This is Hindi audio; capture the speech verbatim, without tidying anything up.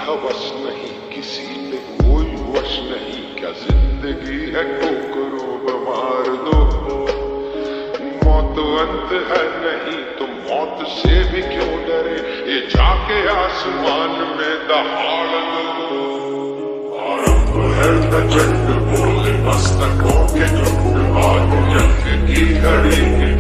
हवस नहीं, किसी पे कोई वश नहीं, क्या जिंदगी है ठोकरों पे मार दो। मौत अंत है नहीं तो मौत से भी क्यों डरे, ये जाके आसमान में दहाड़ दो। आरंभ है प्रचंड बोले मस्तकों के झुंड, आज जंग की घड़ी